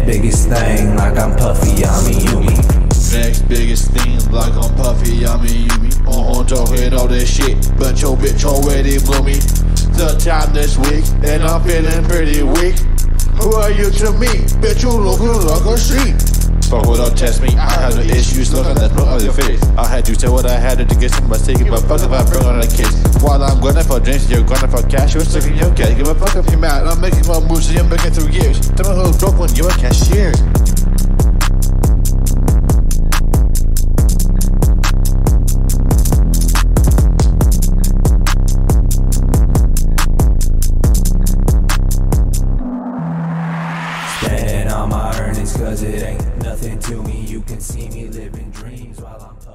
biggest thing like I'm PuffyAmiYumi. Next biggest thing like I'm PuffyAmiYumi. On talking all this shit, but your bitch already blew me. The time this week, and I'm feeling pretty weak. Who are you to me? Bitch, you looking like a sheep. Fuck what don't test me, I have no issues, look at that look on your face. I had to say what I had to get some mistake, but fuck if I bring on a kiss. While I'm going for drinks, you're going for cash, you're sticking your cat. Give a fuck if you're mad, I'm making my moves, and you're making through years. Tell me who's broke when you're a cashier. Spend all my earnings cause it ain't nothing to me. You can see me living dreams while I'm